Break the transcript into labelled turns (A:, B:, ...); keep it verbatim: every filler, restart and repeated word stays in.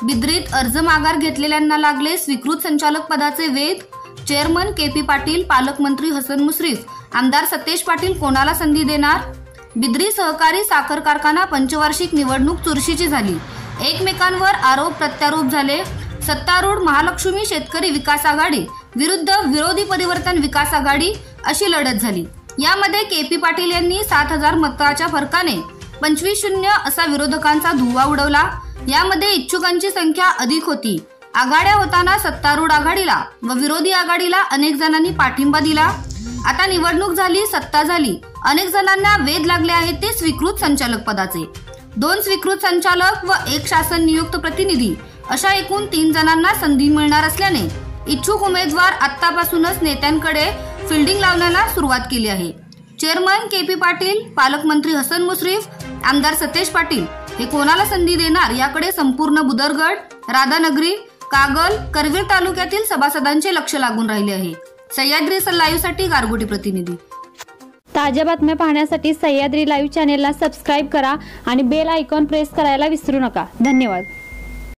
A: बिद्रीत अर्ज माघार घेतलेल्यांना लागले स्वीकृत संचालक पदाचे वेध। चेअरमन के पी पाटील, पालकमंत्री हसन मुश्रीफ, आमदार सतेज पाटील कोणाला संधी देणार? बिद्री सहकारी साखर कारखाना पंचवार्षिक निवडणूक चुरशीची झाली। एकमेकांवर आरोप प्रत्यारोप झाले। सत्तारूढ महालक्ष्मी शेतकरी विकास आघाडी विरुद्ध विरोधी परिवर्तन विकास आघाडी अशी लढत झाली। यामध्ये के पी पाटील यांनी सात हजार मताच्या फरकाने पंचवीस शून्य असा विरोधकांचा धुव्वा उडवला। यामध्ये इच्छुकांची संख्या अधिक होती। आघाड्या होताना सत्तारूढ आघाडीला व विरोधी आघाडीला अनेक जणांनी पाठिंबा दिला। आता निवडणूक झाली, सत्ता झाली, अनेक जणांना वेध लागले आहेत ते स्वीकृत संचालक पदाचे। दोन स्वीकृत संचालक व एक शासन नियुक्त प्रतिनिधी अशा एकूण तीन जणांना संधी मिळणार असल्याने इच्छुक उमेदवार आतापासूनच नेत्यांकडे फिल्डिंग लावण्याला सुरुवात केली आहे। चेअरमन के पी पाटील, पालकमंत्री हसन मुश्रीफ, आमदार सतेज पाटील हे कोणाला संधी देणार याकडे संपूर्ण बुदरगड, राधानगरी, कागल, करवीर तालुक्यातील सभासदांचे लक्ष लागून राहिले आहे। सह्याद्री लाईव्ह साठी गारगोटी प्रतिनिधी।
B: ताज्या बातम्या पाहण्यासाठी सह्याद्री लाईव्ह चॅनेलला सबस्क्राईब करा आणि बेल आयकॉन प्रेस करायला विसरू नका। धन्यवाद।